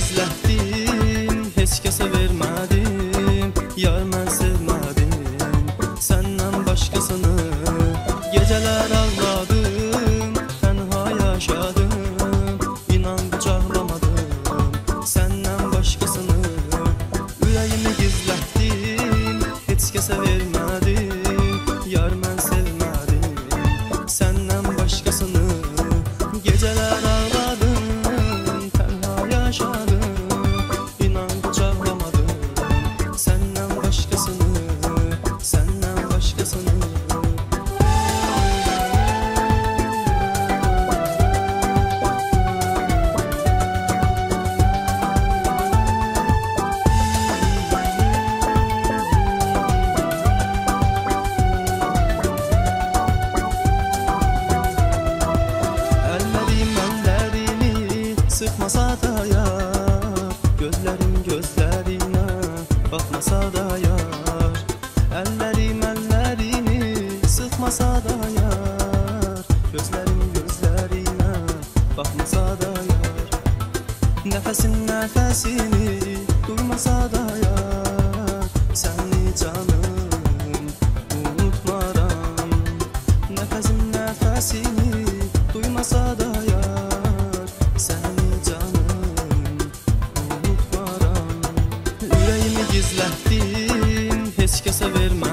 gizlətdim, heç kəsə vermədim. Yar mən sevmədim səndən başqasını. Gecələr ağladım, tənha yaşadım. İnan qucaqlamadım səndən başqasını. Ürəyimi gizlətdim, heç kəsə vermədim. Yar mən sevmədim səndən başqasını. Gecələr ağladım, tənha yaşadım. İnan qucaqlamadım səndən başqasını, səndən başqasını. Sıxmasa da yar, gözlərim gözlərinə baxmasa da yar. Əllərim əllərini sıxmasa da yar, gözlərim gözlərinə baxmasa da yar. Nəfəsim nəfəsini duymasa da yar, səni canım unutmaram. Nəfəsim nəfəsini duymasa da yar, səni canım unutmaram. Ürəyimi gizlətdim, heç kəsə vermə.